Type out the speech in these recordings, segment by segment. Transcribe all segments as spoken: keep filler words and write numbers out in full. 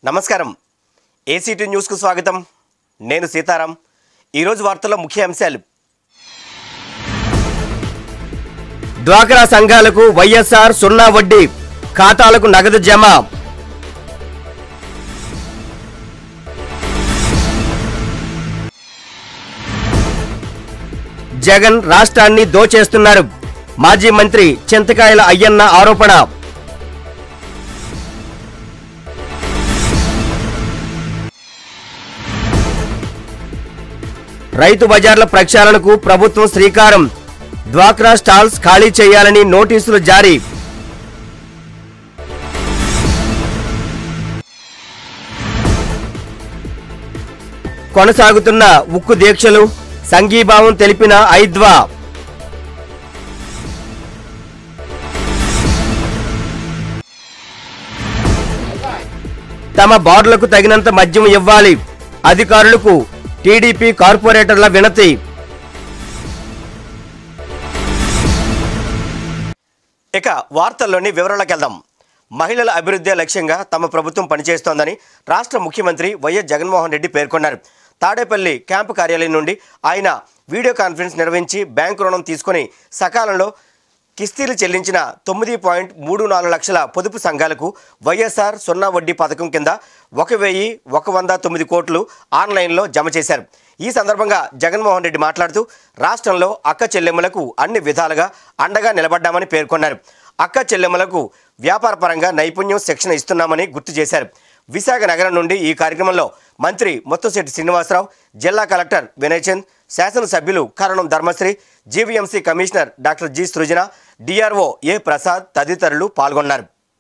నమస్కారం ACT news కు స్వాగతం నేను సీతారాం ఈ రోజు వార్తల్లో ముఖ్య అంశాలు డ్వాక్రా సంఘాలకు వైఎస్ఆర్ సున్నా వడ్డీ ఖాతాలకు నగదు జమ జగన్ రాష్ట్రాన్ని దోచేస్తున్నారు మాజీ మంత్రి చింతకాయల అయ్యన్న ఆరోపణ రైతు బజార్ల ప్రక్షాళనకు ప్రభుత్వం శ్రీకారం డ్వాక్రా స్టాల్స్ ఖాళీ చేయాలని నోటీసులు జారీ కొనసాగుతున్న ఉక్కు దీక్షలు సంఘీభావం తెలిపిన ఐద్వా తమ బార్లకు తగినంత మద్యం ఇవ్వాలి అధికారులకు టీడీపీ కార్పొరేటర్ల వినతి ఇక వార్తల్లోని వివరాలకు వెళ్దాం. మహిళల అభివృద్ధి లక్ష్యంగా తమ ప్రభుత్వం పనిచేస్తోందని రాష్ట్ర ముఖ్యమంత్రి వైఎస్ జగన్మోహన్ రెడ్డి పేర్కొన్నారు. తాడేపల్లి క్యాంపు కార్యాలయం నుండి ఆయన వీడియో కాన్ఫరెన్స్ నిర్వహించి బ్యాంకు రుణం తీసుకుని సకాలంలో కిస్తీలు చెల్లించిన తొమ్మిది పాయింట్ మూడు నాలుగు లక్షల పొదుపు సంఘాలకు వైఎస్ఆర్ సున్నా వడ్డీ పథకం కింద ఒక వెయ్యి ఒక వంద తొమ్మిది కోట్లు ఆన్లైన్లో జమ చేశారు. ఈ సందర్భంగా జగన్మోహన్ రెడ్డి మాట్లాడుతూ రాష్ట్రంలో అక్క చెల్లెమ్మలకు అన్ని విధాలుగా అండగా నిలబడ్డామని పేర్కొన్నారు. అక్క చెల్లెమ్మలకు వ్యాపారపరంగా నైపుణ్యం శిక్షణ ఇస్తున్నామని గుర్తు చేశారు. విశాఖ నగరం నుండి ఈ కార్యక్రమంలో మంత్రి ముత్తంశెట్టి శ్రీనివాసరావు, జిల్లా కలెక్టర్ వినయ్ చంద్, శాసనసభ్యులు Karanam Dharmasri, GVMC commissioner doctor G Srujana, DRO A Prasad తదితరులు పాల్గొన్నారు.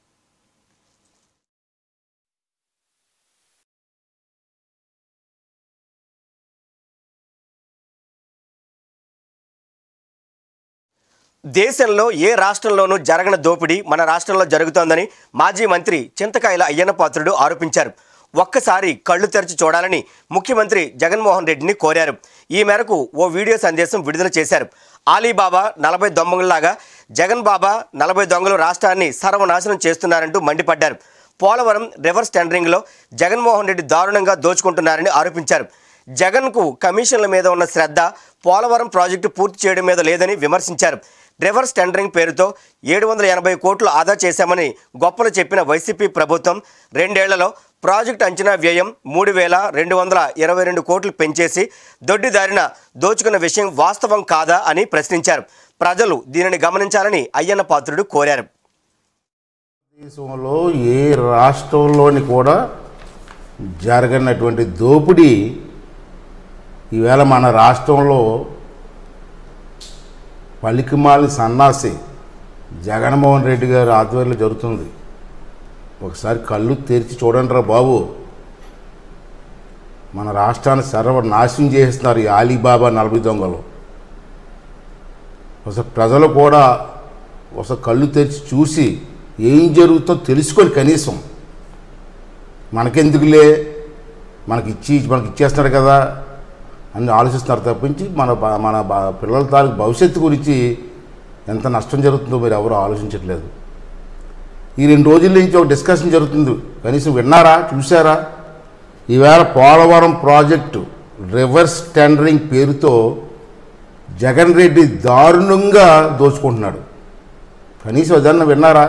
దేశంలో ఏ రాష్ట్రంలోనూ జరగని దోపిడీ మన రాష్ట్రంలో జరుగుతోందని మాజీ మంత్రి చింతకాయల అయ్యన్న పాత్రుడు ఆరోపించారు. ఒక్కసారి కళ్ళు తెరిచి చూడాలని ముఖ్యమంత్రి జగన్మోహన్ రెడ్డిని కోరారు. ఈ మేరకు ఓ వీడియో సందేశం విడుదల చేశారు. ఆలీబాబా నలభై దొంగలలాగా జగన్ బాబా నలభై దొంగలు రాష్ట్రాన్ని సర్వనాశనం చేస్తున్నారంటూ మండిపడ్డారు. పోలవరం రివర్స్ టెండరింగ్లో జగన్మోహన్ రెడ్డి దారుణంగా దోచుకుంటున్నారని ఆరోపించారు. జగన్కు కమిషన్ల మీద ఉన్న శ్రద్ధ పోలవరం ప్రాజెక్టు పూర్తి చేయడం మీద లేదని విమర్శించారు. రివర్స్ టెండరింగ్ పేరుతో ఏడు వందల ఎనభై కోట్లు ఆదా చేశామని గొప్పలు చెప్పిన వైసీపీ ప్రభుత్వం రెండేళ్లలో ప్రాజెక్టు అంచనా వ్యయం మూడు వేల రెండు వందల ఇరవై రెండు కోట్లు పెంచేసి దొడ్డిదారిన దోచుకున్న విషయం వాస్తవం కాదా అని ప్రశ్నించారు. ప్రజలు దీనిని గమనించాలని అయ్యన్న పాత్రుడు కోరారు. దేశంలో ఏ రాష్ట్రంలోని కూడా జరగనటువంటి దోపిడీ ఈవేళ మన రాష్ట్రంలో పలికిమాలి సన్నాసి జగన్మోహన్ రెడ్డి గారి ఆధ్వర్యంలో జరుగుతుంది. ఒకసారి కళ్ళు తెరిచి చూడండి రా బాబు, మన రాష్ట్రాన్ని సర్వనాశనం చేస్తున్నారు ఈ ఆలీబాబా నలభై దొంగలు. ఒకసారి ప్రజలు కూడా ఒకసారి కళ్ళు తెరిచి చూసి ఏం జరుగుతుందో తెలుసుకొని కనీసం మనకెందుకులే మనకి ఇచ్చి మనకి ఇచ్చేస్తున్నాడు కదా అని ఆలోచిస్తున్నారు తప్పించి మన మన పిల్లల తాలూకు భవిష్యత్తు గురించి ఎంత నష్టం జరుగుతుందో మీరు ఎవరు ఆలోచించట్లేదు. ఈ రెండు రోజుల నుంచి ఒక డిస్కషన్ జరుగుతుంది, కనీసం విన్నారా, చూసారా? ఈవేళ పోలవరం ప్రాజెక్టు రివర్స్ టెండరింగ్ పేరుతో జగన్ రెడ్డి దారుణంగా దోచుకుంటున్నాడు. కనీసం ఏదన్నా విన్నారా?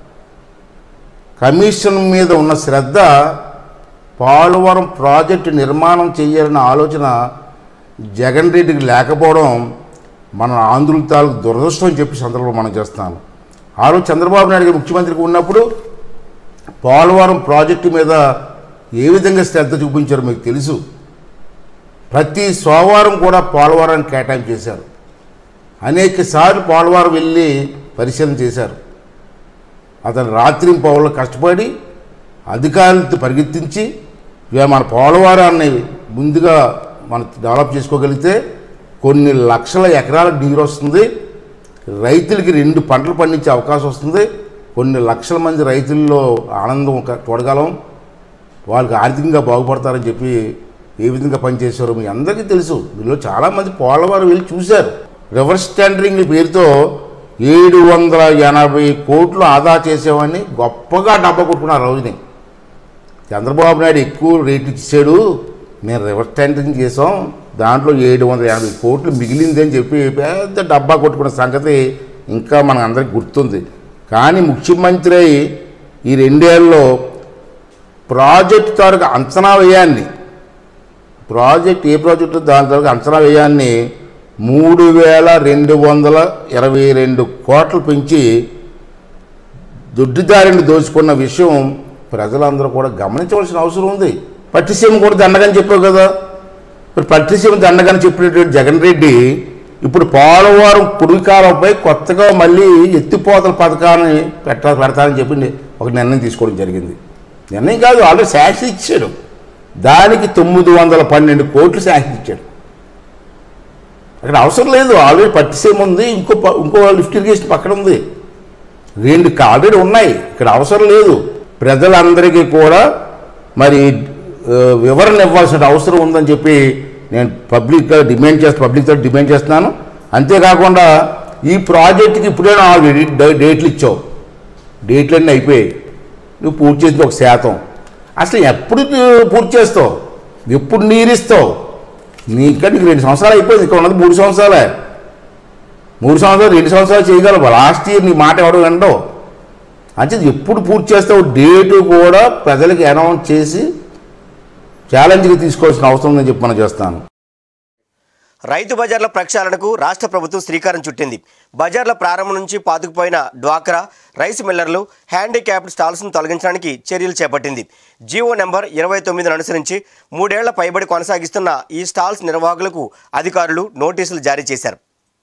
కమిషన్ మీద ఉన్న శ్రద్ధ పోలవరం ప్రాజెక్టు నిర్మాణం చేయాలన్న ఆలోచన జగన్ రెడ్డికి లేకపోవడం మన ఆంధ్రుల తాలూకు దురదృష్టం అని చెప్పి సందర్భంలో మనం చేస్తున్నాను. ఆ రోజు చంద్రబాబు నాయుడు గారు ముఖ్యమంత్రిగా ఉన్నప్పుడు పోలవరం ప్రాజెక్టు మీద ఏ విధంగా శ్రద్ధ చూపించారో మీకు తెలుసు. ప్రతి సోమవారం కూడా పోలవరాన్ని కేటాయింపు చేశారు. అనేక సార్లు పోలవరం వెళ్ళి పరిశీలన చేశారు. అతను రాత్రి పౌరులు కష్టపడి అధికారులతో పరిగెత్తించి ఇక మన పోలవరాన్ని ముందుగా మనం డెవలప్ చేసుకోగలిగితే కొన్ని లక్షల ఎకరాలకు నీరు వస్తుంది, రైతులకి రెండు పంటలు పండించే అవకాశం వస్తుంది, కొన్ని లక్షల మంది రైతుల్లో ఆనందం చూడగలం, వాళ్ళకి ఆర్థికంగా బాగుపడతారని చెప్పి ఏ విధంగా పనిచేశారో మీ అందరికీ తెలుసు. వీళ్ళు చాలామంది పోలవరం వెళ్ళి చూశారు. రివర్స్ టెండరింగ్ పేరుతో ఏడు వందల ఎనభై కోట్లు ఆదా చేసేవాడిని గొప్పగా డబ్బా కొట్టుకున్నారు రోజుని. చంద్రబాబు నాయుడు ఎక్కువ రేటు ఇచ్చాడు, మేము రివర్స్ టెండరింగ్ చేసాం, దాంట్లో ఏడు వందల యాభై కోట్లు మిగిలింది అని చెప్పి పెద్ద డబ్బా కొట్టుకున్న సంగతి ఇంకా మన అందరికి గుర్తుంది. కానీ ముఖ్యమంత్రి ఈ రెండేళ్లలో ప్రాజెక్టు తాలూకు అంచనా వ్యయాన్ని ప్రాజెక్ట్ ఏ ప్రాజెక్టు దాని తాలూకు అంచనా వ్యయాన్ని మూడు వేల రెండు వందల ఇరవై రెండు కోట్లు పెంచి దొడ్డిదారిని దోచుకున్న విషయం ప్రజలందరూ కూడా గమనించవలసిన అవసరం ఉంది. పట్టిసీమ కూడా దండగని చెప్పావు కదా, ఇప్పుడు పట్టిసీమ దండగని చెప్పినటువంటి జగన్ రెడ్డి ఇప్పుడు పోలవరం కుడికాలంపై కొత్తగా మళ్ళీ ఎత్తిపోతల పథకాన్ని పెట్ట పెడతానని చెప్పి ఒక నిర్ణయం తీసుకోవడం జరిగింది. నిర్ణయం కాదు, ఆల్రెడీ శాంక్షన్ ఇచ్చాడు. దానికి తొమ్మిది వందల పన్నెండు కోట్లు శాంక్షన్ ఇచ్చాడు. అక్కడ అవసరం లేదు, ఆల్రెడీ పట్టిసీమ ఉంది, ఇంకో ఇంకో లిఫ్ట్ ఇరిగేషన్ పక్కన ఉంది, రెండు ఆల్రెడీ ఉన్నాయి, ఇక్కడ అవసరం లేదు. ప్రజలందరికీ కూడా మరి వివరణ ఇవ్వాల్సిన అవసరం ఉందని చెప్పి నేను పబ్లిక్గా డిమాండ్ చేస్తాను పబ్లిక్తో డిమాండ్ చేస్తున్నాను. అంతేకాకుండా ఈ ప్రాజెక్టుకి ఇప్పుడే ఆల్రెడీ డేట్లు ఇచ్చావు, డేట్లన్నీ అయిపోయాయి, నువ్వు పూర్తి చేసింది ఒక శాతం. అసలు ఎప్పుడు పూర్తి చేస్తావు, ఎప్పుడు నీరిస్తావు? నీ ఇంకా నీకు రెండు సంవత్సరాలు అయిపోయింది, ఇక్కడ ఉన్నది మూడు సంవత్సరాలే. మూడు సంవత్సరాలు రెండు సంవత్సరాలు చేయగలవు, లాస్ట్ ఇయర్ నీ మాట ఎవడు వినడం. అంటే ఎప్పుడు పూర్తి చేస్తావు డేటు కూడా ప్రజలకు అనౌన్స్ చేసి ఛాలెంజ్గా తీసుకోవాల్సిన అవసరం ఉందని చెప్పి మనం చేస్తాను. రైతు బజార్ల ప్రక్షాళనకు రాష్ట్ర ప్రభుత్వం శ్రీకారం చుట్టింది. బజార్ల ప్రారంభం నుంచి పాతుకుపోయిన డ్వాక్రా, రైస్ మిల్లర్లు, హ్యాండిక్యాప్డ్ స్టాల్స్ను తొలగించడానికి చర్యలు చేపట్టింది. జీవో నెంబర్ ఇరవై తొమ్మిదిని అనుసరించి మూడేళ్ల పైబడి కొనసాగిస్తున్న ఈ స్టాల్స్ నిర్వాహకులకు అధికారులు నోటీసులు జారీ చేశారు.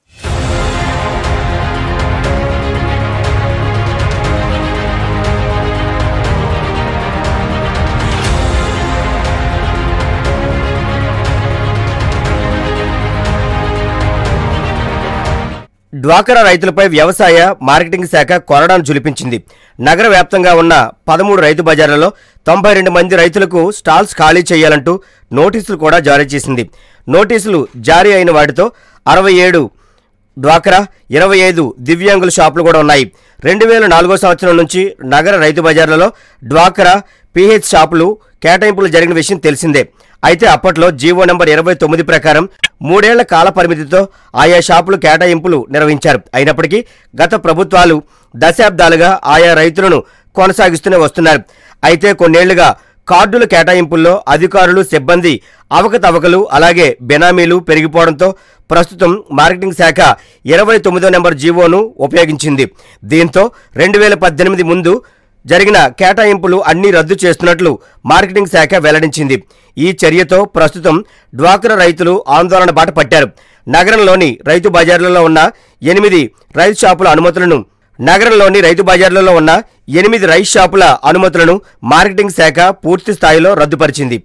డ్వాక్రా రైతులపై వ్యవసాయ మార్కెటింగ్ శాఖ కొరడాను జులిపించింది. నగర వ్యాప్తంగా ఉన్న పదమూడు రైతు బజార్లలో తొంభై రెండు మంది రైతులకు స్టాల్స్ ఖాళీ చేయాలంటూ నోటీసులు కూడా జారీ చేసింది. నోటీసులు జారీ అయిన వాటితో అరవై ఏడు డ్వాక్రా, ఇరవై ఐదు దివ్యాంగుల షాపులు కూడా ఉన్నాయి. రెండు వేల నాలుగో సంవత్సరం నుంచి నగర రైతు బజార్లలో డ్వాక్రా, పీహెచ్ షాపులు కేటాయింపులు జరిగిన విషయం తెలిసిందే. అయితే అప్పట్లో జీవో నెంబర్ ఇరవై తొమ్మిది ప్రకారం మూడేళ్ల కాల పరిమితితో ఆయా షాపులు కేటాయింపులు నిర్వహించారు. అయినప్పటికీ గత ప్రభుత్వాలు దశాబ్దాలుగా ఆయా రైతులను కొనసాగిస్తూనే వస్తున్నారు. అయితే కొన్నేళ్లుగా కార్డుల కేటాయింపుల్లో అధికారులు, సిబ్బంది అవకతవకలు, అలాగే బెనామీలు పెరిగిపోవడంతో ప్రస్తుతం మార్కెటింగ్ శాఖ ఇరవై తొమ్మిదో నెంబర్ జీవోను ఉపయోగించింది. దీంతో రెండు వేల పద్దెనిమిది ముందు జరిగిన కేటాయింపులు అన్నీ రద్దు చేస్తున్నట్లు మార్కెటింగ్ శాఖ వెల్లడించింది. ఈ చర్యతో ప్రస్తుతం డ్వాక్రా రైతులు ఆందోళన బాట పట్టారు. నగరంలోని రైతు బజార్లలో ఉన్న ఎనిమిది రైతు షాపుల అనుమతులను నగరంలోని రైతు బజార్లలో ఉన్న ఎనిమిది రైస్ షాపుల అనుమతులను మార్కెటింగ్ శాఖ పూర్తి స్థాయిలో రద్దుపరిచింది.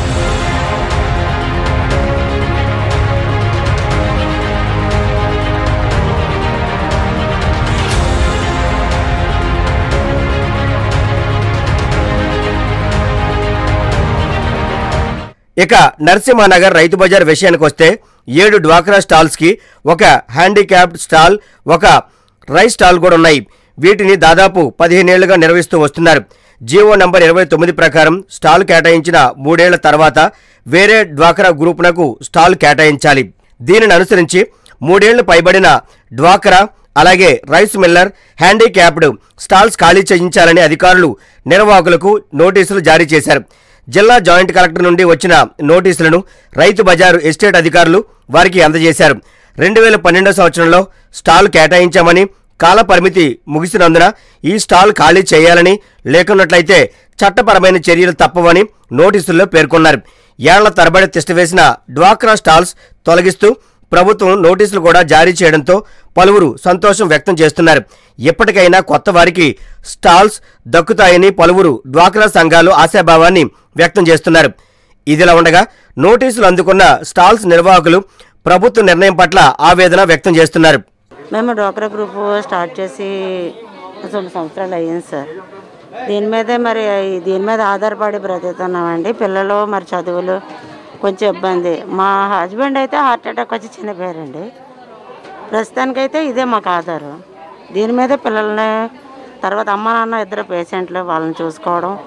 ఇక నరసింహానగర్ రైతు బజార్ విషయానికి వస్తే ఏడు డ్వాక్రా స్టాల్స్కి ఒక హ్యాండిక్యాప్డ్ స్టాల్, ఒక రైస్ స్టాల్ కూడా ఉన్నాయి. వీటిని దాదాపు పదిహేనేళ్లుగా నిర్వహిస్తూ వస్తున్నారు. జీవో నంబర్ ఇరవై తొమ్మిది ప్రకారం స్టాల్ కేటాయించిన మూడేళ్ల తర్వాత వేరే డ్వాక్రా గ్రూపునకు స్టాల్ కేటాయించాలి. దీనిని అనుసరించి మూడేళ్లు పైబడిన డ్వాక్రా, అలాగే రైస్ మిల్లర్, హ్యాండిక్యాప్డ్ స్టాల్స్ ఖాళీ చేయించాలని అధికారులు నిర్వాహకులకు నోటీసులు జారీ చేశారు. జిల్లా జాయింట్ కలెక్టర్ నుండి వచ్చిన నోటీసులను రైతు బజారు ఎస్టేట్ అధికారులు వారికి అందజేశారు. రెండు వేల పన్నెండో సంవత్సరంలో స్టాల్ కేటాయించామని, కాల పరిమితి ముగిసినందున ఈ స్టాల్ ఖాళీ చేయాలని, లేకున్నట్లయితే చట్టపరమైన చర్యలు తప్పవని నోటీసుల్లో పేర్కొన్నారు. ఏళ్ల తరబడి తిష్టవేసిన డ్వాక్రా స్టాల్స్ తొలగిస్తూ ప్రభుత్వం నోటీసులు కూడా జారీ చేయడంతో పలువురు సంతోషం వ్యక్తం చేస్తున్నారు. ఎప్పటికైనా కొత్త వారికి స్టాల్స్ దక్కుతాయని పలువురు డ్వాక్రా సంఘాలు ఆశాభావాన్ని వ్యక్తం చేస్తున్నారు. ఇదిలా ఉండగా నోటీసులు అందుకున్న స్టాల్స్ నిర్వాహకులు ప్రభుత్వ నిర్ణయం పట్ల ఆవేదన వ్యక్తం చేస్తున్నారు. మేము డ్వాక్రా గ్రూప్ స్టార్ట్ చేసి రెండు సంవత్సరాలు అయ్యింది సార్. దీని మీదే మరి దీని మీద ఆధారపడి బ్రతుకుతున్నామండి. పిల్లలు మరి చదువులు కొంచెం ఇబ్బంది. మా హస్బెండ్ అయితే హార్ట్ అటాక్ వచ్చి చనిపోయారండి. ప్రస్తుతానికైతే ఇదే మాకు ఆధారం. దీని మీద పిల్లల్ని, తర్వాత అమ్మ నాన్న ఇద్దరు పేషెంట్లు, వాళ్ళని చూసుకోవడం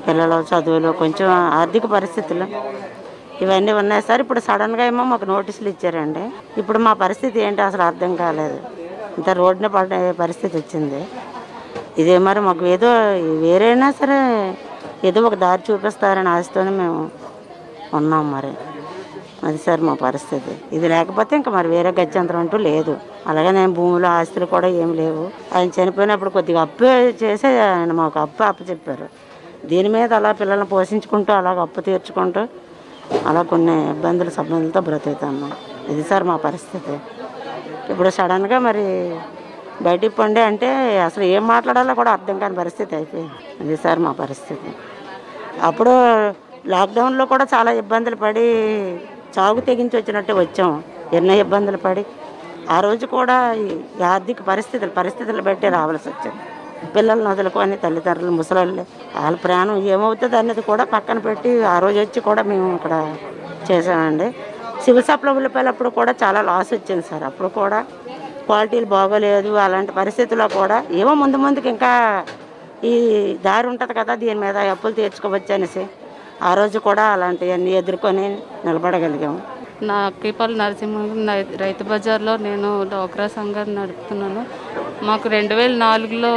పిల్లలు చదువులు కొంచెం ఆర్థిక పరిస్థితులు ఇవన్నీ ఉన్నాయి సార్. ఇప్పుడు సడన్గా ఏమో మాకు నోటీసులు ఇచ్చారండి. ఇప్పుడు మా పరిస్థితి ఏంటి అసలు అర్థం కాలేదు. ఇంత రోడ్డున పడే పరిస్థితి వచ్చింది. ఇదే మరి మాకు ఏదో వేరైనా సరే ఏదో ఒక దారి చూపిస్తారని ఆశతోనే మేము ఉన్నాం. మరి అది సార్ మా పరిస్థితి. ఇది లేకపోతే ఇంకా మరి వేరే గత్యంతరం అంటూ లేదు. అలాగే నేను భూములు ఆస్తులు కూడా ఏమి లేవు. ఆయన చనిపోయినప్పుడు కొద్దిగా అప్పు చేసే ఆయన మాకు అప్పు అప్పు చెప్పారు. దీని మీద అలా పిల్లల్ని పోషించుకుంటూ అలాగ అప్పు తీర్చుకుంటూ అలా కొన్ని ఇబ్బందులు సబ్బందులతో బ్రతుకుతున్నాం. ఇది సార్ మా పరిస్థితి. ఇప్పుడు సడన్గా మరి బయటికి పండి అంటే అసలు ఏం మాట్లాడాలో కూడా అర్థం కాని పరిస్థితి అయిపోయింది. ఇది సార్ మా పరిస్థితి. అప్పుడు లాక్డౌన్లో కూడా చాలా ఇబ్బందులు పడి చావుకు తెగించి వచ్చినట్టే వచ్చాము. ఎన్నో ఇబ్బందులు పడి ఆ రోజు కూడా ఈ ఆర్థిక పరిస్థితులు పరిస్థితులు బట్టి రావాల్సి వచ్చింది. పిల్లల్ని వదులుకొని తల్లిదండ్రులు ముసలాళ్ళు వాళ్ళ ప్రాణం ఏమవుతుంది అనేది కూడా పక్కన పెట్టి ఆ రోజు వచ్చి కూడా మేము ఇక్కడ చేసామండి. సివిల్ సప్లై ఉల్లిపాయలప్పుడు కూడా చాలా లాస్ వచ్చింది సార్. అప్పుడు కూడా క్వాలిటీలు బాగోలేదు. అలాంటి పరిస్థితుల్లో కూడా ఏమో ముందు ముందుకు ఇంకా ఈ దారి ఉంటుంది కదా దీని మీద అప్పులు తీర్చుకోవచ్చు అనేసి ఆ రోజు కూడా అలాంటివన్నీ ఎదుర్కొని నిలబడగలిగాము. నా అక్కిపల్లి నరసింహ రైతు బజార్లో నేను డ్వాక్రా సంఘాన్ని నడుపుతున్నాను. మాకు రెండు వేల నాలుగులో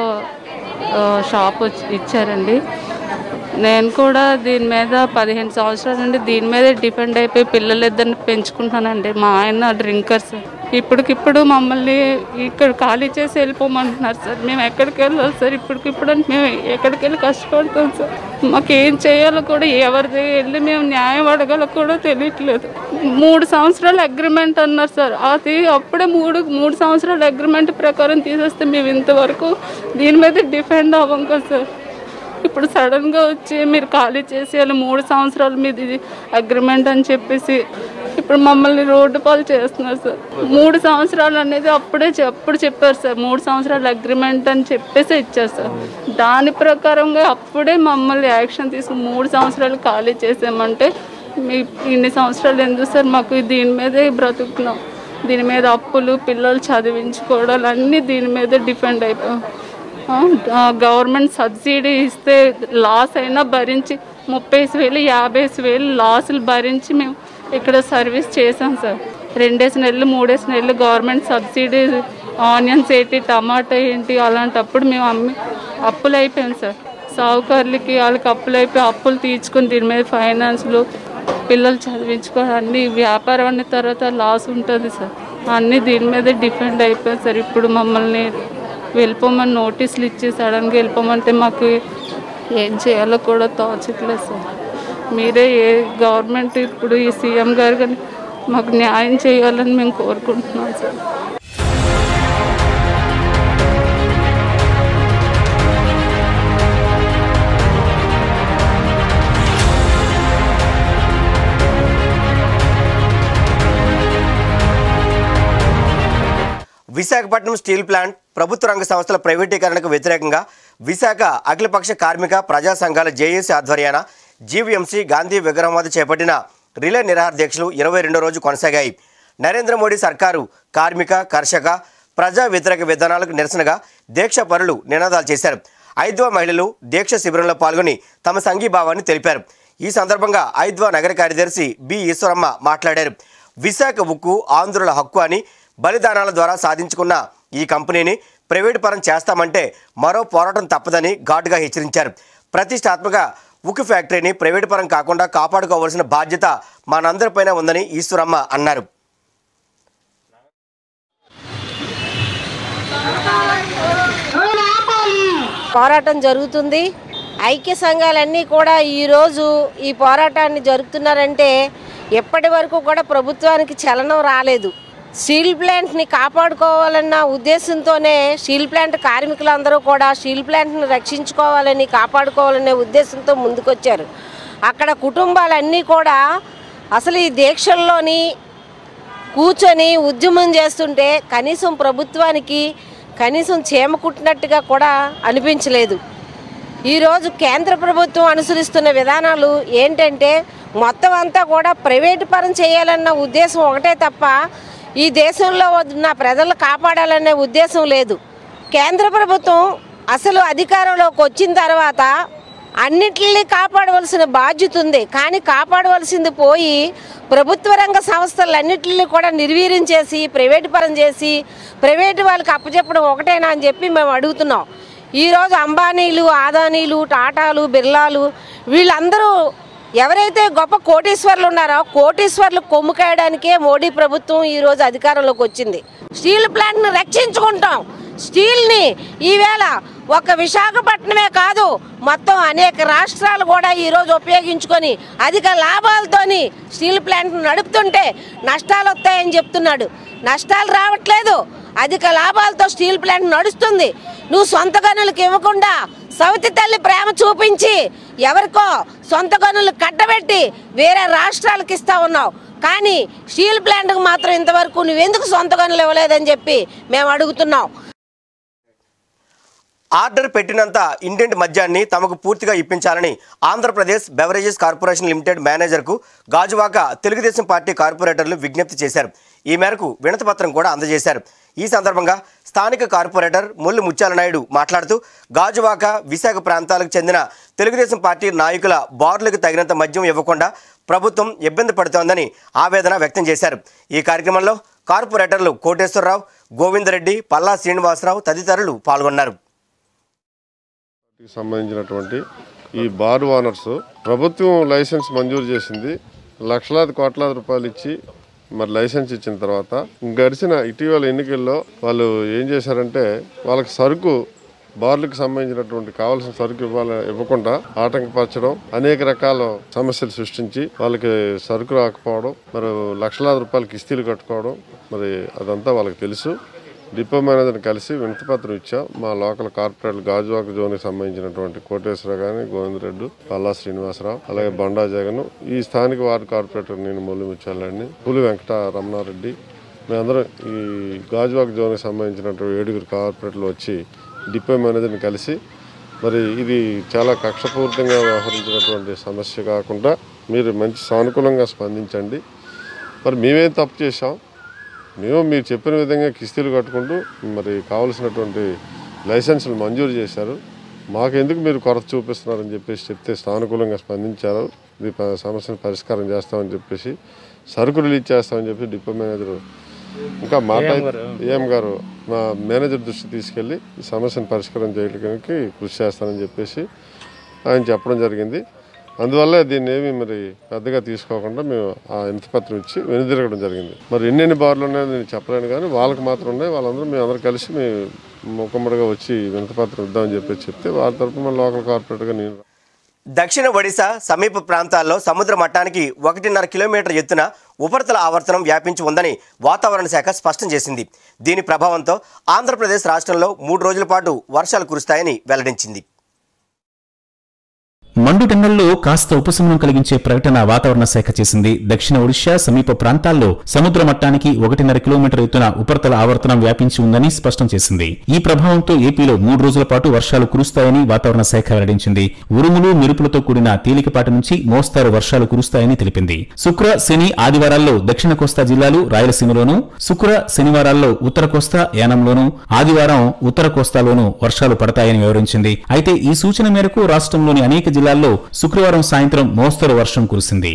షాప్ ఇచ్చారండి. నేను కూడా దీని మీద పదిహేను సంవత్సరాల నుండి దీని మీద డిపెండ్ అయిపోయి పిల్లలు ఇద్దరిని పెంచుకుంటానండి. మా ఆయన డ్రింకర్స్. ఇప్పటికిప్పుడు మమ్మల్ని ఇక్కడ ఖాళీ చేసి వెళ్ళిపోమంటున్నారు సార్. మేము ఎక్కడికి వెళ్ళాలి సార్? ఇప్పటికిప్పుడు అంటే మేము ఎక్కడికి వెళ్ళి కష్టపడతాం సార్. మాకు ఏం చేయాలో కూడా ఎవరిది వెళ్ళి మేము న్యాయం అడగాలో కూడా తెలియట్లేదు. మూడు సంవత్సరాల అగ్రిమెంట్ అన్నారు సార్. అది అప్పుడే మూడు మూడు సంవత్సరాల అగ్రిమెంట్ ప్రకారం తీసేస్తే మేము ఇంతవరకు దీని మీద డిపెండ్ అవ్వం కదా సార్. ఇప్పుడు సడన్గా వచ్చి మీరు ఖాళీ చేసి వాళ్ళు మూడు సంవత్సరాల మీద ఇది అగ్రిమెంట్ అని చెప్పేసి ఇప్పుడు మమ్మల్ని రోడ్డు పాలు చేస్తున్నారు సార్. మూడు సంవత్సరాలు అనేది అప్పుడే అప్పుడు చెప్పారు సార్. మూడు సంవత్సరాల అగ్రిమెంట్ అని చెప్పేసి ఇచ్చారు సార్. దాని ప్రకారంగా అప్పుడే మమ్మల్ని యాక్షన్ తీసుకుని మూడు సంవత్సరాలు ఖాళీ చేసామంటే మీ ఇన్ని సంవత్సరాలు ఎందుకు సార్? మాకు దీని మీదే బ్రతుకుతున్నాం. దీని మీద అప్పులు పిల్లలు చదివించుకోవడాలు అన్నీ దీని మీదే డిపెండ్ అయిపోయాం. గవర్నమెంట్ సబ్సిడీ ఇస్తే లాస్ అయినా భరించి ముప్పై వేలు యాభై వేలు లాసులు భరించి మేము ఇక్కడ సర్వీస్ చేసాం సార్. రెండేసి నెలలు మూడేసి నెలలు గవర్నమెంట్ సబ్సిడీ ఆనియన్స్ ఏంటి టమాటా ఏంటి అలాంటప్పుడు మేము అమ్మి అప్పులు అయిపోయాం సార్. సాగుకారులకి వాళ్ళకి అప్పులు అయిపోయి అప్పులు తీర్చుకొని దీని మీద ఫైనాన్స్లు పిల్లలు చదివించుకోవాలి అన్నీ వ్యాపారం అన్న తర్వాత లాస్ ఉంటుంది సార్. అన్నీ దీని మీద డిపెండ్ అయిపోయాయి సార్. ఇప్పుడు మమ్మల్ని వెళ్ళిపోమని నోటీసులు ఇచ్చి సడన్గా వెళ్ళిపోమంటే మాకు ఏం చేయాలో కూడా తోచట్లేదు సార్. మీరే ఏ గవర్నమెంట్ ఇప్పుడు ఈ సీఎం గారు కానీ మాకు న్యాయం చేయాలని మేము కోరుకుంటున్నాం సార్. విశాఖపట్నం స్టీల్ ప్లాంట్ ప్రభుత్వ రంగ సంస్థల ప్రైవేటీకరణకు వ్యతిరేకంగా విశాఖ అఖిలపక్ష కార్మిక ప్రజా సంఘాల జేఏసీ ఆధ్వర్యాన జీవీఎంసీ గాంధీ విగ్రహం వద్ద చేపట్టిన రిలే నిరాహార దీక్షలు ఇరవై రెండో రోజు కొనసాగాయి. నరేంద్ర మోడీ సర్కారు కార్మిక కర్షక ప్రజా వ్యతిరేక విధానాలకు నిరసనగా దీక్ష పరులు నినాదాలు చేశారు. ఐద్వా మహిళలు దీక్ష శిబిరంలో పాల్గొని తమ సంఘీభావాన్ని తెలిపారు. ఈ సందర్భంగా ఐద్వా నగర కార్యదర్శి బి ఈశ్వరమ్మ మాట్లాడారు. విశాఖ ఉక్కు ఆంధ్రుల హక్కు అని బలిదానాల ద్వారా సాధించుకున్న ఈ కంపెనీని ప్రైవేటు పరం చేస్తామంటే మరో పోరాటం తప్పదని ఘాటుగా హెచ్చరించారు. ప్రతిష్టాత్మక ఉక్కు ఫ్యాక్టరీని ప్రైవేటు పరం కాకుండా కాపాడుకోవాల్సిన బాధ్యత మనందరిపైన ఉందని ఈశ్వరమ్మ అన్నారు. పోరాటం జరుగుతుంది. ఐక్య సంఘాలన్నీ కూడా ఈరోజు ఈ పోరాటాన్ని జరుపుతున్నారంటే ఎప్పటి వరకు కూడా ప్రభుత్వానికి చలనం రాలేదు. స్టీల్ ప్లాంట్ని కాపాడుకోవాలన్న ఉద్దేశంతోనే స్టీల్ ప్లాంట్ కార్మికులందరూ కూడా స్టీల్ ప్లాంట్ని రక్షించుకోవాలని కాపాడుకోవాలనే ఉద్దేశంతో ముందుకొచ్చారు. అక్కడ కుటుంబాలన్నీ కూడా అసలు ఈ దీక్షల్లోని కూర్చొని ఉద్యమం చేస్తుంటే కనీసం ప్రభుత్వానికి కనీసం చీమ కుట్టినట్టుగా కూడా అనిపించలేదు. ఈరోజు కేంద్ర ప్రభుత్వం అనుసరిస్తున్న విధానాలు ఏంటంటే మొత్తం అంతా కూడా ప్రైవేటు పరం చేయాలన్న ఉద్దేశం ఒకటే తప్ప ఈ దేశంలో ఉన్న ప్రజలు కాపాడాలనే ఉద్దేశం లేదు. కేంద్ర ప్రభుత్వం అసలు అధికారంలోకి వచ్చిన తర్వాత అన్నిటిని కాపాడవలసిన బాధ్యత ఉంది. కానీ కాపాడవలసింది పోయి ప్రభుత్వ రంగ సంస్థలన్నింటినీ కూడా నిర్వీర్యం చేసి ప్రైవేటు పరం చేసి ప్రైవేటు వాళ్ళకి అప్పచెప్పడం ఒకటేనా అని చెప్పి మేము అడుగుతున్నాం. ఈరోజు అంబానీలు, ఆదానీలు, టాటాలు, బిర్లాలు వీళ్ళందరూ ఎవరైతే గొప్ప కోటీశ్వర్లు ఉన్నారో కోటీశ్వర్లు కొమ్ము కాయడానికే మోడీ ప్రభుత్వం ఈరోజు అధికారంలోకి వచ్చింది. స్టీల్ ప్లాంట్ను రక్షించుకుంటాం. స్టీల్ని ఈవేళ ఒక విశాఖపట్నమే కాదు మొత్తం అనేక రాష్ట్రాలు కూడా ఈరోజు ఉపయోగించుకొని అధిక లాభాలతోని స్టీల్ ప్లాంట్ను నడుపుతుంటే నష్టాలు వస్తాయని చెప్తున్నాడు. నష్టాలు రావట్లేదు, అధిక లాభాలతో స్టీల్ ప్లాంట్ నడుస్తుంది. నువ్వు సొంత గనులకు ఇవ్వకుండా సవితి తల్లి ప్రేమ చూపించి ఎవరికో సొంత గనులు కట్టబెట్టి వేరే రాష్ట్రాలకు ఇస్తా ఉన్నావు. కానీ స్టీల్ ప్లాంట్కు మాత్రం ఇంతవరకు నువ్వెందుకు సొంత గనులు ఇవ్వలేదని చెప్పి మేము అడుగుతున్నాం. ఆర్డర్ పెట్టినంత ఇండెంట్ మద్యాన్ని తమకు పూర్తిగా ఇప్పించాలని ఆంధ్రప్రదేశ్ బెవరేజెస్ కార్పొరేషన్ లిమిటెడ్ మేనేజర్కు గాజువాక తెలుగుదేశం పార్టీ కార్పొరేటర్లు విజ్ఞప్తి చేశారు. ఈ మేరకు వినతిపత్రం కూడా అందజేశారు. ఈ సందర్భంగా స్థానిక కార్పొరేటర్ ముల్లు ముత్యాలనాయుడు మాట్లాడుతూ గాజువాక, విశాఖ ప్రాంతాలకు చెందిన తెలుగుదేశం పార్టీ నాయకుల బార్లకు తగినంత మద్యం ఇవ్వకుండా ప్రభుత్వం ఇబ్బంది పడుతోందని ఆవేదన వ్యక్తం చేశారు. ఈ కార్యక్రమంలో కార్పొరేటర్లు కోటేశ్వరరావు, గోవిందరెడ్డి, పల్లా శ్రీనివాసరావు తదితరులు పాల్గొన్నారు. సంబంధించినటువంటి ఈ బార్ ఓనర్స్ ప్రభుత్వం లైసెన్స్ మంజూరు చేసింది, లక్షలాది కోట్లాది రూపాయలు ఇచ్చి మరి లైసెన్స్ ఇచ్చిన తర్వాత గడిచిన ఇటీవల ఎన్నికల్లో వాళ్ళు ఏం చేశారంటే వాళ్ళకి సరుకు బార్లకు సంబంధించినటువంటి కావాల్సిన సరుకు ఇవ్వాలి ఇవ్వకుండా ఆటంకపరచడం, అనేక రకాల సమస్యలు సృష్టించి వాళ్ళకి సరుకు రాకపోవడం, మరి లక్షలాది రూపాయలు కిస్తీలు కట్టుకోవడం, మరి అదంతా వాళ్ళకి తెలుసు. డిపో మేనేజర్ని కలిసి వినతిపత్రం ఇచ్చాం. మా లోకల్ కార్పొరేటర్ గాజువాక జోన్కి సంబంధించినటువంటి కోటేశ్వర కానీ, గోవిందరెడ్డి, పల్లా శ్రీనివాసరావు, అలాగే బండా జగన్, ఈ స్థానిక వార్డు కార్పొరేటర్ నేను ముల్లు ముచ్చాలండి, పులి వెంకట రమణారెడ్డి, మేమందరం ఈ గాజువాక జోన్కి సంబంధించినటువంటి ఏడుగురు కార్పొరేటర్లు వచ్చి డిపో మేనేజర్ని కలిసి మరి ఇది చాలా కక్షపూరితంగా వ్యవహరించినటువంటి సమస్య కాకుండా మీరు మంచి సానుకూలంగా స్పందించండి. మరి మేమేం తప్పు చేశాం, మేము మీరు చెప్పిన విధంగా కిస్తీలు కట్టుకుంటూ మరి కావలసినటువంటి లైసెన్సులు మంజూరు చేశారు, మాకెందుకు మీరు కొరత చూపిస్తున్నారని చెప్పేసి చెప్తే సానుకూలంగా స్పందించారు. ఇది సమస్యను పరిష్కారం చేస్తామని చెప్పేసి సరుకు రిలీజ్ చేస్తామని చెప్పి డిపో మేనేజర్ ఇంకా మాట ఏఎం గారు మా మేనేజర్ దృష్టి తీసుకెళ్ళి ఈ సమస్యను పరిష్కారం చేయడానికి కృషి చేస్తానని చెప్పేసి ఆయన చెప్పడం జరిగింది. అందువల్ల దీన్ని ఏమి మరి పెద్దగా తీసుకోకుండా మేము ఆ వినతిపత్రం ఇచ్చి వెనుదిరగడం జరిగింది. మరి ఎన్నెన్ని బార్లు ఉన్నాయో నేను చెప్పలేను, కానీ వాళ్ళకి మాత్రం ఉన్నాయి. వాళ్ళందరూ మేము అందరూ కలిసి మేము ముఖమ్మడిగా వచ్చి వినతిపత్రం ఇద్దామని చెప్పి చెప్తే వాళ్ళ తరఫున లోకల్ కార్పొరేటర్గా నేను. దక్షిణ ఒడిశా సమీప ప్రాంతాల్లో సముద్ర మట్టానికి ఒకటిన్నర కిలోమీటర్ ఎత్తున ఉపరితల ఆవర్తనం వ్యాపించి ఉందని వాతావరణ శాఖ స్పష్టం చేసింది. దీని ప్రభావంతో ఆంధ్రప్రదేశ్ రాష్ట్రంలో మూడు రోజుల పాటు వర్షాలు కురుస్తాయని వెల్లడించింది. మండుటెండల్లో కాస్త ఉపశమనం కలిగించే ప్రకటన వాతావరణ శాఖ చేసింది. దక్షిణ ఒడిశా సమీప ప్రాంతాల్లో సముద్ర మట్టానికి ఒకటిన్నర కిలోమీటర్ ఎత్తున ఉపరితల ఆవర్తనం వ్యాపించి ఉందని స్పష్టం చేసింది. ఈ ప్రభావంతో ఏపీలో మూడు రోజుల పాటు వర్షాలు కురుస్తాయని వాతావరణ శాఖ వెల్లడించింది. ఉరుములు, మెరుపులతో కూడిన తేలికపాటి నుంచి మోస్తారు వర్షాలు కురుస్తాయని తెలిపింది. శుక్ర, శని, ఆదివారాల్లో దక్షిణ కోస్తా జిల్లాలు, రాయలసీమలోనూ, శుక్ర, శనివారాల్లో ఉత్తర కోస్తా, యానంలోనూ, ఆదివారం ఉత్తర కోస్తాలోనూ వర్షాలు పడతాయని వివరించింది. అయితే ఈ సూచన మేరకు రాష్ట్రంలోని అనేక జిల్లాల్లో శుక్రవారం సాయంత్రం మోస్తరు వర్షం కురిసింది.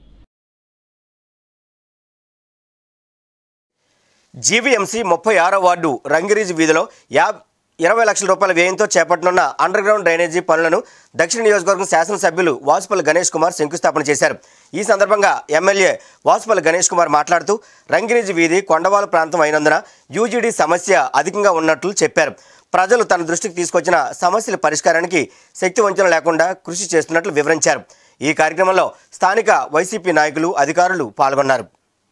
జీవీఎంసీ ముప్పై ఆరో వార్డు రంగిరీజు వీధిలో యా ఇరవై లక్షల రూపాయల వ్యయంతో చేపట్టనున్న అండర్ గ్రౌండ్ డ్రైనేజీ పనులను దక్షిణ నియోజకవర్గం శాసనసభ్యులు వాసుపల్లి గణేష్ కుమార్ శంకుస్థాపన చేశారు. ఈ సందర్భంగా ఎమ్మెల్యే వాసుపల్లి గణేష్ కుమార్ మాట్లాడుతూ రంగిరీజు వీధి కొండవాల ప్రాంతం అయినందున యూజీడీ సమస్య అధికంగా ఉన్నట్లు చెప్పారు. ప్రజలు తన దృష్టికి తీసుకొచ్చిన సమస్యల పరిష్కారానికి శక్తి వంచన లేకుండా కృషి చేస్తున్నట్లు వివరించారు. ఈ కార్యక్రమంలో స్థానిక వైసీపీ నాయకులు, అధికారులు పాల్గొన్నారు.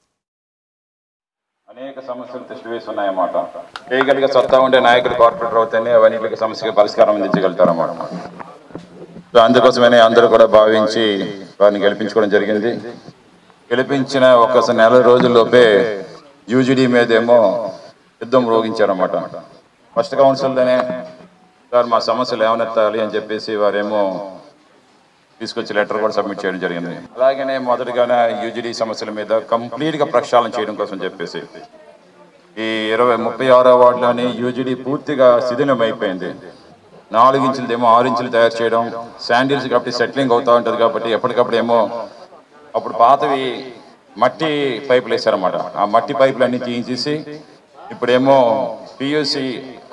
అనేక సమస్యలు తెచ్చివేసి ఉన్నాయన్నమాట. చేయగలిగే సత్తా ఉండే నాయకులు కార్పొరేటర్ అవుతానే అవన్నీ సమస్యకి పరిష్కారం అందించగలుగుతారన్నమాట. అందుకోసమనే అందరూ కూడా భావించి వారిని గెలిపించుకోవడం జరిగింది. గెలిపించిన ఒక నెల రోజుల్లోపే యూజీడీ మీదేమో యుద్ధం రోగించారన్నమాట. ఫస్ట్ కౌన్సిల్లోనే సార్ మా సమస్యలు ఏమనెత్తాలి అని చెప్పేసి వారేమో తీసుకొచ్చి లెటర్ కూడా సబ్మిట్ చేయడం జరిగింది. అలాగనే మొదటిగానే యూజీడీ సమస్యల మీద కంప్లీట్గా ప్రక్షాళన చేయడం కోసం చెప్పేసి ఈ ఇరవై ముప్పై ఆరో వార్డులోని యూజీడీ పూర్తిగా శిథిలం అయిపోయింది. నాలుగు ఇంచులదేమో ఆరు ఇంచులు తయారు చేయడం, శాండిల్స్ కాబట్టి సెటిలింగ్ అవుతూ ఉంటుంది కాబట్టి ఎప్పటికప్పుడు ఏమో అప్పుడు పాతవి మట్టి పైపులు వేసారన్నమాట. ఆ మట్టి పైపులు అన్నీ తీయించేసి ఇప్పుడేమో పియూసి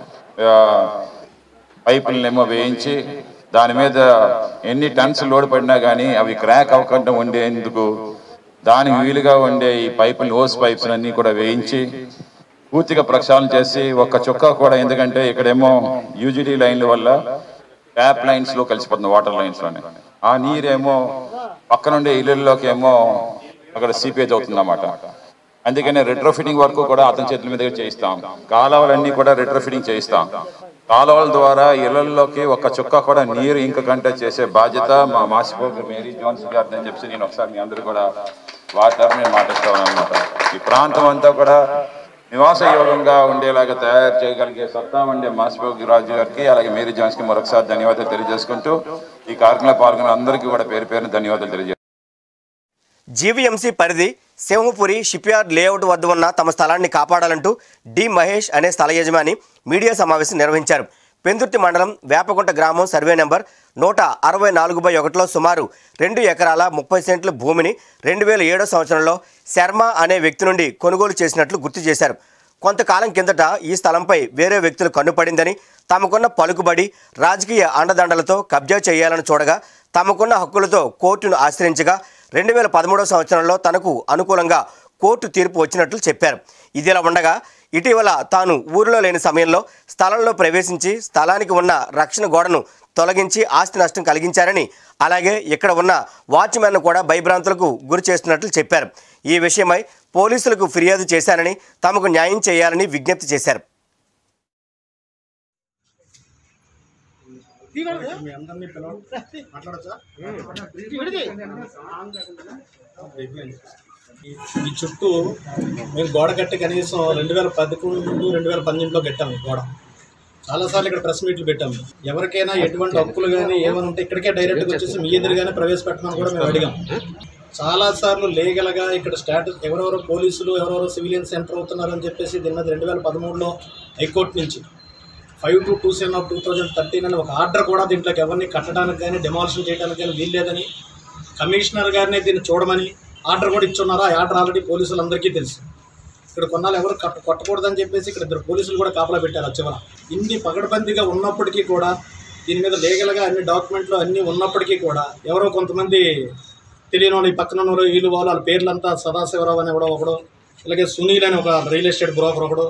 పైపులనేమో వేయించి దాని మీద ఎన్ని టన్స్ లోడ్ పడినా కానీ అవి క్రాక్ అవ్వకుండా ఉండేందుకు దానికి వీలుగా ఉండే ఈ పైపులు హోస్ పైప్స్ అన్నీ కూడా వేయించి పూర్తిగా ప్రక్షాళన చేసి ఒక్క చుక్క కూడా, ఎందుకంటే ఇక్కడేమో యూజిటీ లైన్ల వల్ల ట్యాప్ లైన్స్లో కలిసిపోతుంది వాటర్ లైన్స్లోనే, ఆ నీరేమో పక్కనుండే ఇళ్ళల్లోకి ఏమో అక్కడ సీపేజ్ అవుతుంది అన్నమాట. అందుకనే రెట్రో ఫిట్టింగ్ వర్క్ కూడా అతని చేతుల మీద చేయిస్తాం. కాలువలన్నీ కూడా రెట్రో ఫిట్టింగ్ చేయిస్తాం. కాలువల ద్వారా ఇళ్లలోకి ఒక చుక్క కూడా నీరు ఇంకకంటే చేసే బాధ్యత మా మాసిపోగు మేరీ జోన్స్ గారిని అని చెప్పి నేను ఒకసారి మీ అందరూ కూడా వారి తరఫున మాటిస్తా ఉన్నాను అనమాట. ఈ ప్రాంతం అంతా కూడా నివాస యోగంగా ఉండేలాగా తయారు చేయగలిగే సత్తా ఉండే మాసిపోగు రాజు గారికి అలాగే మేరీ జోన్స్కి మరొకసారి ధన్యవాదాలు తెలియజేసుకుంటూ ఈ కార్యక్రమంలో పాల్గొన్న అందరికీ కూడా పేరు పేరున ధన్యవాదాలు తెలియజేస్తాను. జీవీఎంసీ పరిధి సింహపురి షిప్యార్డ్ లేఅవుట్ వద్ద ఉన్న తమ స్థలాన్ని కాపాడాలంటూ డి మహేష్ అనే స్థల యజమాని మీడియా సమావేశం నిర్వహించారు. పెందుర్తి మండలం వేపకుంట గ్రామం సర్వే నెంబర్ నూట అరవై నాలుగు బై ఒకటిలో సుమారు రెండు ఎకరాల ముప్పై సెంట్ల భూమిని రెండు వేల ఏడో సంవత్సరంలో శర్మ అనే వ్యక్తి నుండి కొనుగోలు చేసినట్లు గుర్తు చేశారు. కొంతకాలం కిందట ఈ స్థలంపై వేరే వ్యక్తులు కన్నుపడిందని, తమకున్న పలుకుబడి రాజకీయ అండదండలతో కబ్జా చేయాలని చూడగా తమకున్న హక్కులతో కోర్టును ఆశ్రయించగా రెండు వేల పదమూడవ సంవత్సరంలో తనకు అనుకూలంగా కోర్టు తీర్పు వచ్చినట్లు చెప్పారు. ఇదిలా ఉండగా ఇటీవల తాను ఊరిలో లేని సమయంలో స్థలంలో ప్రవేశించి స్థలానికి ఉన్న రక్షణ గోడను తొలగించి ఆస్తి నష్టం కలిగించారని, అలాగే ఇక్కడ ఉన్న వాచ్మెన్ను కూడా భయభ్రాంతులకు గురి చేస్తున్నట్లు చెప్పారు. ఈ విషయమై పోలీసులకు ఫిర్యాదు చేశారని, తమకు న్యాయం చేయాలని విజ్ఞప్తి చేశారు. ఈ చుట్టూ మేము గోడ కట్టి కనీసం రెండు వేల పదకొండు రెండు వేల పన్నెండులో కట్టాము. గోడ చాలాసార్లు ఇక్కడ ప్రెస్ మీట్లు పెట్టాము. ఎవరికైనా ఎటువంటి హక్కులు కానీ ఏమైనా ఉంటే ఇక్కడికే డైరెక్ట్గా వచ్చేసి మీ ఎదురుగానే ప్రవేశపెట్టమని కూడా మేము అడిగాం. చాలాసార్లు లీగల్గా ఇక్కడ స్టాటస్ ఎవరెవరో పోలీసులు ఎవరెవరో సివిలియన్స్ ఎంటర్ అవుతున్నారని చెప్పేసి దీని రెండు వేల పదమూడులో హైకోర్టు నుంచి five two two seven of two thousand thirteen అని ఒక ఆర్డర్ కూడా దీంట్లోకి ఎవరిని కట్టడానికి కానీ డెమాలిషన్ చేయడానికి కానీ వీల్లేదని కమిషనర్ గారిని దీన్ని చూడమని ఆర్డర్ కూడా ఇచ్చున్నారు. ఆ ఆర్డర్ ఆల్రెడీ పోలీసులందరికీ తెలుసు. ఇక్కడ కొన్నాళ్ళు ఎవరు కట్ట కొట్టకూడదని చెప్పేసి ఇక్కడ ఇద్దరు పోలీసులు కూడా కాపలా పెట్టారు. చివర ఇన్ని పగడబందీగా ఉన్నప్పటికీ కూడా దీని మీద లీగల్గా అన్ని డాక్యుమెంట్లు అన్నీ ఉన్నప్పటికీ కూడా ఎవరో కొంతమంది తెలియని వాళ్ళు, ఈ పక్కన వాళ్ళు, వీళ్ళు వాళ్ళు వాళ్ళ పేర్లంతా సదాశివరావు అని ఎవడో ఒకడు, అలాగే సునీల్ అని ఒక రియల్ ఎస్టేట్ బ్రోకర్ ఒకడు,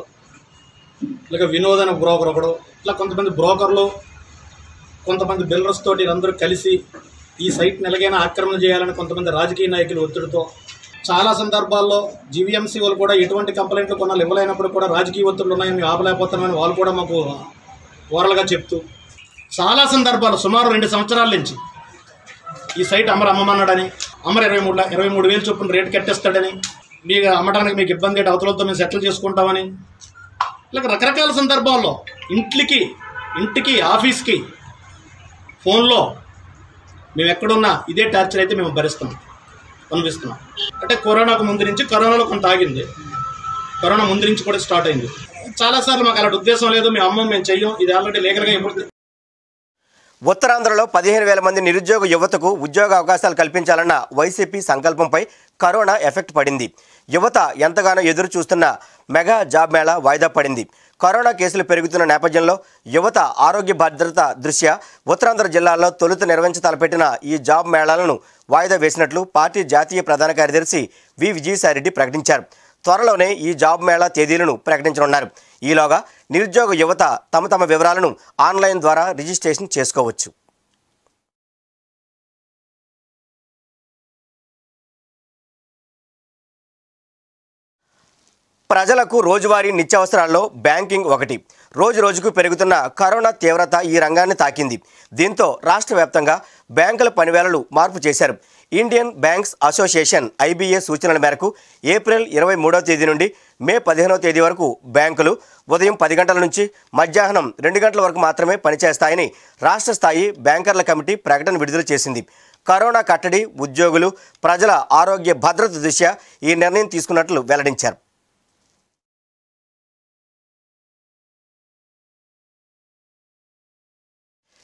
ఇలాగ వినోద్ అని బ్రోకర్ ఒకడు, ఇట్లా కొంతమంది బ్రోకర్లు కొంతమంది బిల్డర్స్ తోటి అందరూ కలిసి ఈ సైట్ని ఎలాగైనా ఆక్రమణ చేయాలని కొంతమంది రాజకీయ నాయకులు ఒత్తిడితో చాలా సందర్భాల్లో జీవీఎంసీ వాళ్ళు కూడా ఎటువంటి కంప్లైంట్లు కొన్నాళ్ళు ఇవ్వలేనప్పుడు కూడా రాజకీయ ఒత్తిడులు ఉన్నాయని మేము ఆపలేకపోతామని వాళ్ళు కూడా మాకు ఓరల్గా చెప్తూ చాలా సందర్భాలు సుమారు రెండు సంవత్సరాల నుంచి ఈ సైట్ అమర అమ్మమన్నాడని, అమర ఇరవై మూడు ఇరవై మూడు వేలు చొప్పున రేటు కట్టేస్తాడని, మీకు అమ్మడానికి మీకు ఇబ్బంది ఏంటి, అవతలతో మేము సెటిల్ చేసుకుంటామని, ఇలా రకరకాల సందర్భాల్లో ఇంట్లోకి ఇంటికి ఆఫీస్కి ఫోన్లో మేము ఎక్కడున్నా ఇదే టార్చర్ అయితే మేము భరిస్తున్నాం అనిపిస్తున్నాం. అంటే కరోనాకు ముందు నుంచి, కరోనాలో కొంత ఆగింది, కరోనా ముందు నుంచి కూడా స్టార్ట్ అయింది. చాలాసార్లు మాకు అలాంటి ఉద్దేశం లేదు, మేము అమ్మం మేము చెయ్యం, ఇది ఆల్రెడీ లీగల్గా ఇప్పుడు. ఉత్తరాంధ్రలో పదిహేను వేల మంది నిరుద్యోగ యువతకు ఉద్యోగ అవకాశాలు కల్పించాలన్న వైసీపీ సంకల్పంపై కరోనా ఎఫెక్ట్ పడింది. యువత ఎంతగానో ఎదురు చూస్తున్న మెగా జాబ్ మేళా వాయిదా పడింది. కరోనా కేసులు పెరుగుతున్న నేపథ్యంలో యువత ఆరోగ్య భద్రత దృష్ట్యా ఉత్తరాంధ్ర జిల్లాల్లో తొలుత నిర్వహించి తలపెట్టిన ఈ జాబ్ మేళాలను వాయిదా వేసినట్లు పార్టీ జాతీయ ప్రధాన కార్యదర్శి వి విజయసాయిరెడ్డి ప్రకటించారు. త్వరలోనే ఈ జాబ్ మేళా తేదీలను ప్రకటించనున్నారు. ఈలోగా నిరుద్యోగ యువత తమ తమ వివరాలను ఆన్లైన్ ద్వారా రిజిస్ట్రేషన్ చేసుకోవచ్చు. ప్రజలకు రోజువారీ నిత్యావసరాల్లో బ్యాంకింగ్ ఒకటి. రోజు రోజుకు పెరుగుతున్న కరోనా తీవ్రత ఈ రంగాన్ని తాకింది. దీంతో రాష్ట్ర వ్యాప్తంగా బ్యాంకుల పనివేళలు మార్పు చేశారు. ఇండియన్ బ్యాంక్స్ అసోసియేషన్ ఐబీఏ సూచనల మేరకు ఏప్రిల్ ఇరవై మూడవ తేదీ నుండి మే పదిహేనవ తేదీ వరకు బ్యాంకులు ఉదయం పది గంటల నుంచి మధ్యాహ్నం రెండు గంటల వరకు మాత్రమే పనిచేస్తాయని రాష్ట్ర స్థాయి బ్యాంకర్ల కమిటీ ప్రకటన విడుదల చేసింది. కరోనా కట్టడి, ఉద్యోగులు, ప్రజల ఆరోగ్య భద్రత దృష్ట్యా ఈ నిర్ణయం తీసుకున్నట్లు వెల్లడించారు.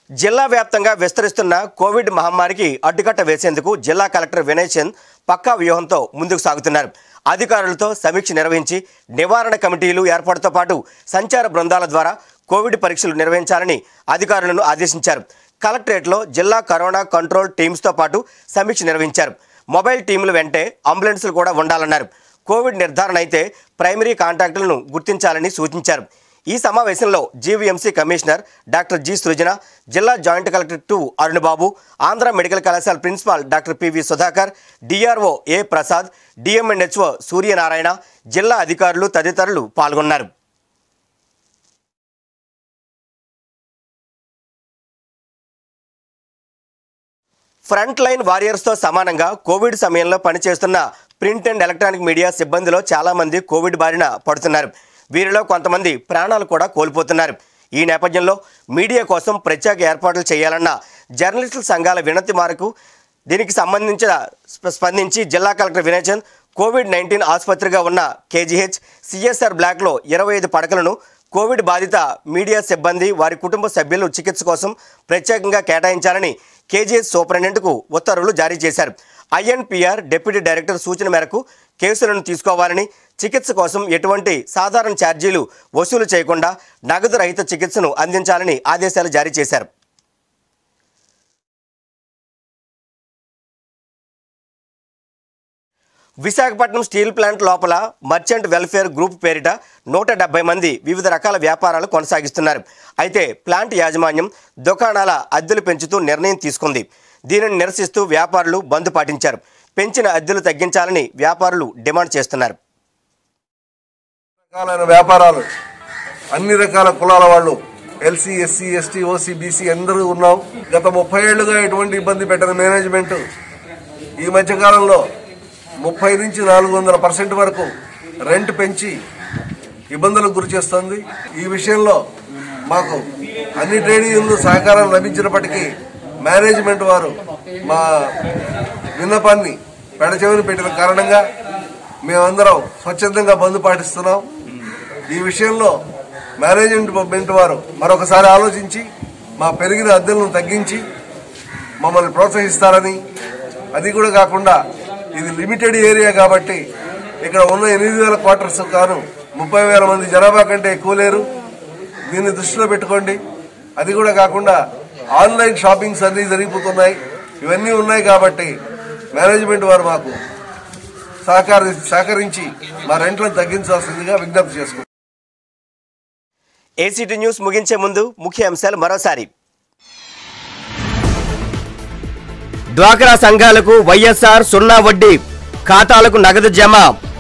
జిల్లా వ్యాప్తంగా విస్తరిస్తున్న కోవిడ్ మహమ్మారికి అడ్డుకట్ట వేసేందుకు జిల్లా కలెక్టర్ వినయ్ చంద్ పక్కా వ్యూహంతో ముందుకు సాగుతున్నారు. అధికారులతో సమీక్ష నిర్వహించి నివారణ కమిటీలు ఏర్పాటుతో పాటు సంచార బృందాల ద్వారా కోవిడ్ పరీక్షలు నిర్వహించాలని అధికారులను ఆదేశించారు. కలెక్టరేట్లో జిల్లా కరోనా కంట్రోల్ టీమ్స్తో పాటు సమీక్ష నిర్వహించారు. మొబైల్ టీంలు వెంటే అంబులెన్సులు కూడా ఉండాలన్నారు. కోవిడ్ నిర్ధారణ అయితే ప్రైమరీ కాంటాక్టులను గుర్తించాలని సూచించారు. ఈ సమావేశంలో GVMC commissioner doctor G Srujana, జిల్లా joint collector two Arunababu, Andhra medical కళాశాల principal doctor PV Sudhakar, DRO A Prasad, DMHO Suryanarayana, జిల్లా అధికారులు తదితరులు పాల్గొన్నారు. ఫ్రంట్ లైన్ వారియర్స్తో సమానంగా కోవిడ్ సమయంలో పనిచేస్తున్న ప్రింట్ అండ్ ఎలక్ట్రానిక్ మీడియా సిబ్బందిలో చాలామంది కోవిడ్ బారిన పడుతున్నారు. వీరిలో కొంతమంది ప్రాణాలు కూడా కోల్పోతున్నారు. ఈ నేపథ్యంలో మీడియా కోసం ప్రత్యేక ఏర్పాట్లు చేయాలన్న జర్నలిస్టుల సంఘాల వినతి మేరకు దీనికి సంబంధించిన స్పందించి జిల్లా collector Vinay Chand COVID nineteen ఆసుపత్రిగా ఉన్న కేజీహెచ్ సిఎస్ఆర్ బ్లాక్లో ఇరవై ఐదు పడకలను కోవిడ్ బాధిత మీడియా సిబ్బంది వారి కుటుంబ సభ్యులను చికిత్స కోసం ప్రత్యేకంగా కేటాయించాలని కేజీహెచ్ సూపరింటెండెంట్కు ఉత్తర్వులు జారీ చేశారు. ఐఎన్పిఆర్ డిప్యూటీ డైరెక్టర్ సూచన మేరకు కేసులను తీసుకోవాలని, చికిత్స కోసం ఎటువంటి సాధారణ ఛార్జీలు వసూలు చేయకుండా నగదు రహిత చికిత్సను అందించాలని ఆదేశాలు జారీ చేశారు. విశాఖపట్నం స్టీల్ ప్లాంట్ లోపల మర్చెంట్ వెల్ఫేర్ గ్రూప్ పేరిట నూట డెబ్బై మంది వివిధ రకాల వ్యాపారాలు కొనసాగిస్తున్నారు. అయితే ప్లాంట్ యాజమాన్యం దుకాణాల అద్దెలు పెంచుతూ నిర్ణయం తీసుకుంది. దీనిని నిరసిస్తూ వ్యాపారులు బంద్ పాటించారు. పెంచిన అద్దెలు తగ్గించాలని వ్యాపారులు డిమాండ్ చేస్తున్నారు. రకాలైన వ్యాపారాలు అన్ని రకాల కులాల వాళ్ళు LC, SC, ST, OC, BC అందరూ ఉన్నాం. గత ముప్పై ఏళ్లుగా ఎటువంటి ఇబ్బంది పెట్టిన మేనేజ్మెంట్ ఈ మధ్యకాలంలో ముప్పై నుంచి నాలుగు వందల పర్సెంట్ వరకు రెంట్ పెంచి ఇబ్బందులకు గురి చేస్తుంది. ఈ విషయంలో మాకు అన్ని ట్రేడ్ యూనియన్లు సహకారం లభించినప్పటికీ మేనేజ్మెంట్ వారు మా విన్నపాన్ని పెడచెవిని పెట్టిన కారణంగా మేమందరం స్వచ్ఛందంగా బంద్ పాటిస్తున్నాం. ఈ విషయంలో మేనేజ్మెంట్ వారు మరొకసారి ఆలోచించి మా పెరిగిన అద్దెలను తగ్గించి మమ్మల్ని ప్రోత్సహిస్తారని, అది కూడా కాకుండా ఇది లిమిటెడ్ ఏరియా కాబట్టి ఇక్కడ ఉన్న ఎనిమిది వేల క్వార్టర్స్ కాను ముప్పై వేల మంది జనాభా కంటే ఎక్కువ లేరు. దీన్ని దృష్టిలో పెట్టుకోండి. అది కూడా కాకుండా ఆన్లైన్ షాపింగ్స్ అన్ని జరిగిపోతున్నాయి. ఇవన్నీ ఉన్నాయి కాబట్టి మేనేజ్మెంట్ వారు మాకు సహకారి సహకరించి మా రెంట్లను తగ్గించాల్సిందిగా విజ్ఞప్తి చేసుకుంటాం. ఏసీటీ న్యూస్ ముగించే ముందు ముఖ్య అంశాలు మరోసారి. డ్వాక్రా సంఘాలకు వైఎస్ఆర్ సున్నా వడ్డీ, ఖాతాలకు నగదు జమ.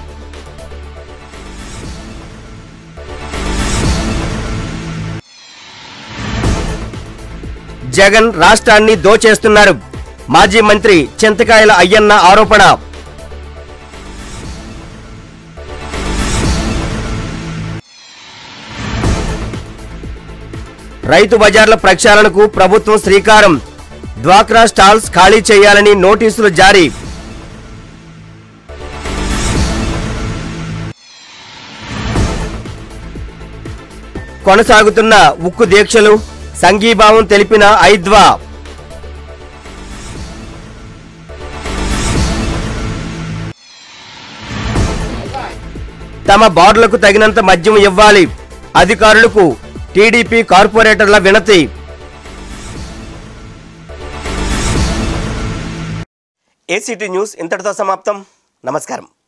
జగన్ రాష్ట్రాన్ని దోచేస్తున్నారు, మాజీ మంత్రి చింతకాయల అయ్యన్న ఆరోపణ. రైతు బజార్ల ప్రక్షాళనకు ప్రభుత్వం శ్రీకారం, డ్వాక్రా స్టాల్స్ ఖాళీ చేయాలని నోటీసులు జారీ. కొనసాగుతున్న ఉక్కు దీక్షలు, సంఘీభావం తెలిపిన ఐద్వా. తమ బార్లకు తగినంత మద్యం ఇవ్వాలి, అధికారులకు టీడీపీ కార్పొరేటర్ల వినతి. ఏసీటీ న్యూస్ ఇంతటితో సమాప్తం. నమస్కారం.